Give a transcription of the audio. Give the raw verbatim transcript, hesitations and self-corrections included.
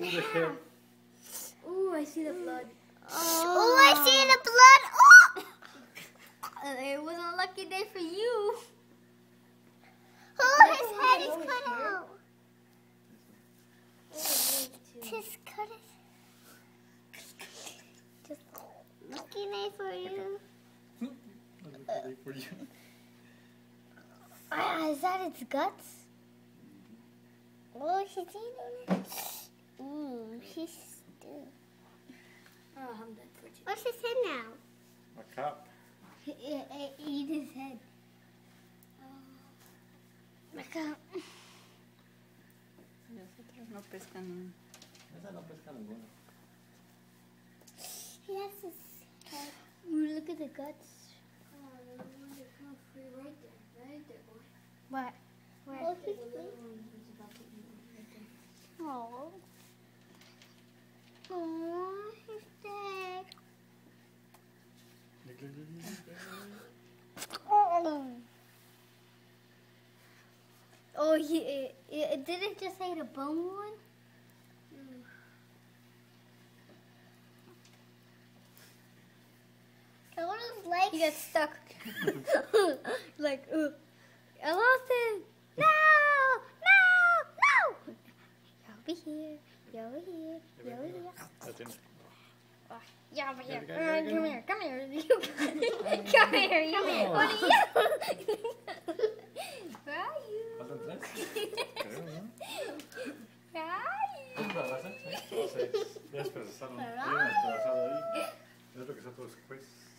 the hair. Ooh, I see the blood. Oh, oh I see the blood. Oh! It was a lucky day for you. Oh, his head is cut out. Just cut it. Just lucky day for you. Lucky day for you. Ah, is that its guts? Oh, she's eating it. Ooh, she's still. Oh, I'm dead for you. What's his head now? A cup. Eat his head. Acá. Nosotros no pescan. Esa no pesca ninguna. He has his head. Ooh, look at the guts. Oh, the ones are kind of free right there. Right there, boy. What? Where? Oh, he's the free. little one is about to eat one right there. Oh. Oh, he's dead. Look, look, look, look, look. Oh. Oh, he, it, it, did it just say the bone one? Mm. Can one of his legs? He got stuck. Like, uh, I lost it. No! No! No! You'll be here. You'll be here. You'll be here. That's it. Yeah, over here. Go, go, Uh, go, come go. here. Come here. Come here. You. Oh. What are you? Where are you? Faltan tres. Creo, ¿no? Where are you? ¿Cuántas vas a hacer? Seis. Seis. Ya es procesado. Bien, procesado ahí. Es lo que está todo después.